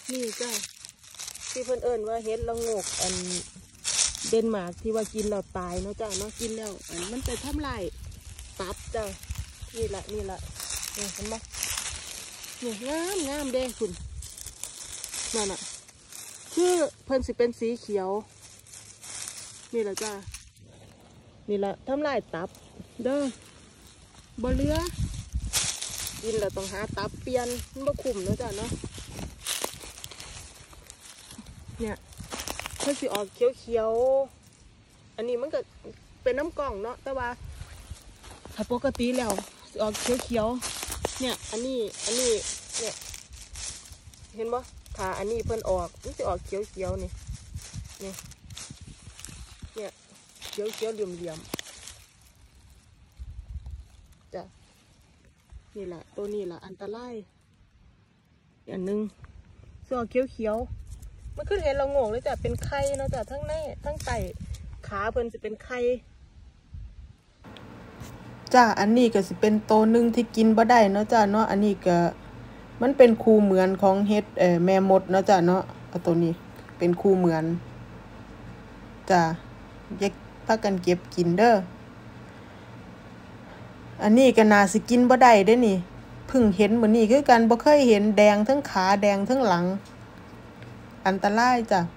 นี่จ้าที่เพิ่นเอิ้นว่าเฮ็ดละโงกอันเดนมาร์กที่ว่ากินแล้วตายเนาะจ้าเนาะกินแล้วอันมันไปทำลายตับจ้านี่ละนี่เห็นไหมนี่งามเด้คุณนั่นน่ะคือเพิ่นสิเป็นสีเขียวนี่แหละจ้านี่แหละทำลายตับเด้อบ่เหลือกินแล้วต้องหาตับเปลี่ยนมันบ่คุ้มเนาะจ้าเนาะเนี่ยเพิ่นสิออกเขียวอันนี้มันก็เป็นน้ำกล่องเนาะแต่ว่าถ้าปกติแล้วสิออกเขียวเนี่ยอันนี้เนี่ยเห็นบ่ถ้าอันนี้เพิ่นออกมันสิออกเขียวนี่เนี่ยเขียวเหลี่ยมจ้ะนี่แหละตัวนี้แหละอันตรายอย่างหนึ่งสิออกเขียวมันขึ้นเห็นเราโง่เลยจ้ะเป็นไข่เนาะจ้ะทั้งในทั้งไตขาเพิ่นสิเป็นไข่จ้าอันนี้ก็สิเป็นตัวหนึ่งที่กินบ่ได้เนาะจ้าเนาะอันนี้ก็มันเป็นคู่เหมือนของเฮ็ดแม่มดเนาะจ้าเนาะเอาตัวนี้เป็นคู่เหมือนจ้าอย่าพากันเก็บกินเด้ออันนี้ก็น่าสิกินบ่ได้เด้นี่เพิ่งเห็นมื้อนี้คือกันบ่เคยเห็นแดงทั้งขาแดงทั้งหลังอันตรายจ้ะ